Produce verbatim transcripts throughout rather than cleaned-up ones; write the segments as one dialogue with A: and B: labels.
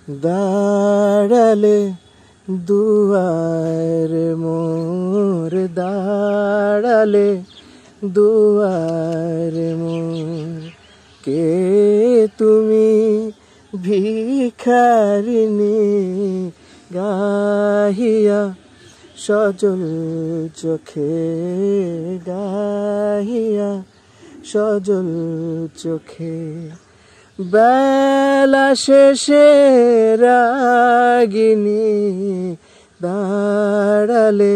A: দাঁড়ালে দুয়ারে মোর, দাঁড়ালে দুয়ারে মোর। কে তুমি ভিখারিণী, গাহিয়া সজল চোখে, গাহিয়া সজল চোখে। বেলা শেষে রাগিনী, দাঁড়ালে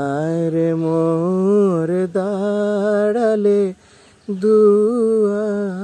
A: দুয়ারে মোর, দাঁড়ালে দুয়ারে।